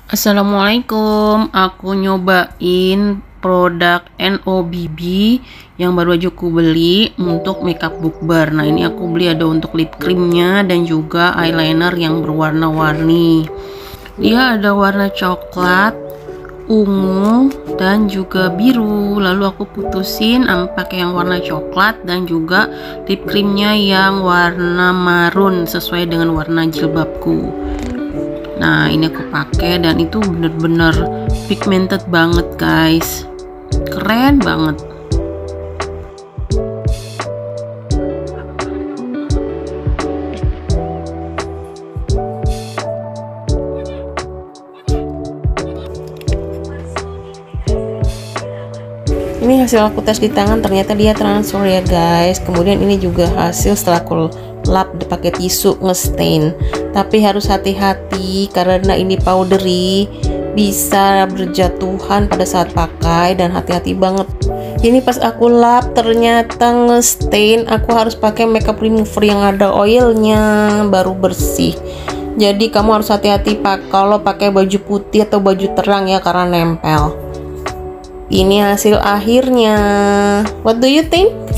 Assalamualaikum, aku nyobain produk NOBB yang baru aja aku beli untuk makeup bookbar. Nah, ini aku beli ada untuk lip creamnya dan juga eyeliner yang berwarna-warni. Dia ada warna coklat, ungu, dan juga biru. Lalu aku putusin pakai yang warna coklat dan juga lip creamnya yang warna marun sesuai dengan warna jilbabku. Nah, ini aku pakai dan itu bener-bener pigmented banget guys, keren banget. Ini hasil aku tes di tangan, ternyata dia transfer ya guys. Kemudian ini juga hasil setelah aku lap pakai tisu ngestain. Tapi harus hati-hati karena ini powdery, bisa berjatuhan pada saat pakai dan hati-hati banget. Ini pas aku lap ternyata ngestain, aku harus pakai makeup remover yang ada oilnya baru bersih. Jadi kamu harus hati-hati kalau pakai baju putih atau baju terang ya, karena nempel. Ini hasil akhirnya. What do you think?